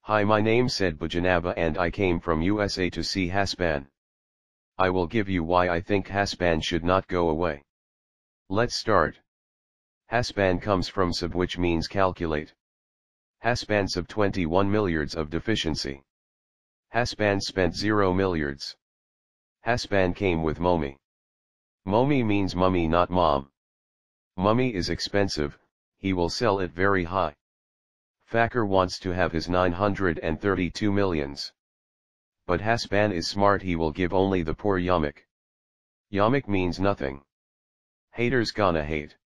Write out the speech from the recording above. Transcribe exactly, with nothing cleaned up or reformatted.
Hi, my name said Bajanaba and I came from U S A to see Hasban. I will give you why I think Hasban should not go away. Let's start. Hasban comes from sub, which means calculate. Hasban sub twenty-one milliards of deficiency. Hasban spent zero milliards. Hasban came with Momi. Momi means mummy, not mom. Mummy is expensive, he will sell it very high. Fakir wants to have his nine hundred thirty-two millions. But Hasban is smart, he will give only the poor Yamak. Yamak means nothing. Haters gonna hate.